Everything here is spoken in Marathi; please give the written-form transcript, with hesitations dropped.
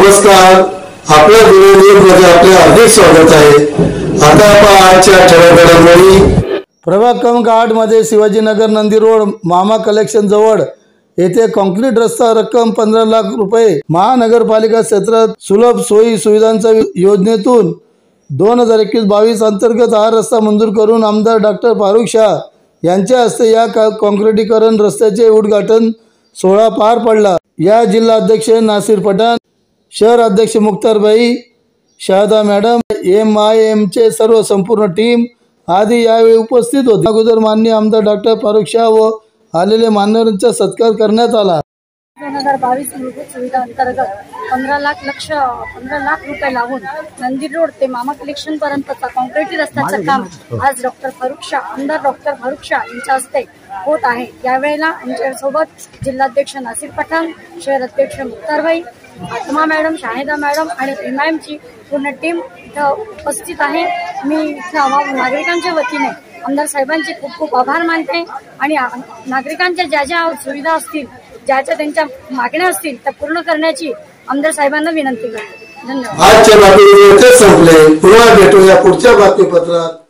नमस्कार, आपल्या न्यूजमध्ये आपले हार्दिक स्वागत आहे। आता आपण आजच्या ठळक घडामोडी। प्रभाग क्रमांक 8 मध्ये शिवाजीनगर नंदी रोड मामा कलेक्शन जवळ येथे कॉन्क्रीट रस्ता रक्कम 15 लाख रुपये महानगरपालिका क्षेत्रात सुलभ सोयी सुविधांच्या योजनेतून 2021-22 अंतर्गत हा रस्ता मंजूर करून आमदार डॉक्टर फारुख शाह यांच्या हस्ते या कॉन्क्रीटीकरण रस्त्याचे उद्घाटन सोहळा पार पडला। या जिल्हा अध्यक्ष नासिर पठाण, शहर अध्यक्ष मुख्तार भाई, शाहदा मॅडम, MIM चे सर्व संपूर्ण टीम आदि यावेळी उपस्थित होते। अगोदर माननीय आमदार डॉक्टर फारुख शाह व आलेले मान्यवरांचा सत्कार करण्यात आला। 2022 मूलभूत सुविधा अंतर्गत 15 लाख रुपये लागून नंदी रोड ते मामा कलेक्शन पर्यंतचा कॉन्क्रीटी रस्त्याचं काम आज आमदार डॉक्टर फारुख शाह यांच्या हस्ते होत आहे। यावेळेला आमच्या सोबत जिल्हाध्यक्ष नासिर पठाण, शहर अध्यक्ष मुख्तार भाई, आत्मा मॅडम, शाहिदा मॅडम आणि MIM ची पूर्ण टीम इथं उपस्थित आहे। मी नागरिकांच्या वतीने आमदार साहेबांचे खूप खूप आभार मानते आणि नागरिकांच्या ज्या सुविधा असतील, त्यांच्या मागण्या असतील त्या पूर्ण करण्याची आमदार साहेबांना विनंती करते। धन्यवाद। आजच्या बातमीपत्र संपले। पुन्हा भेटूया पुढच्या बातमीपत्रात।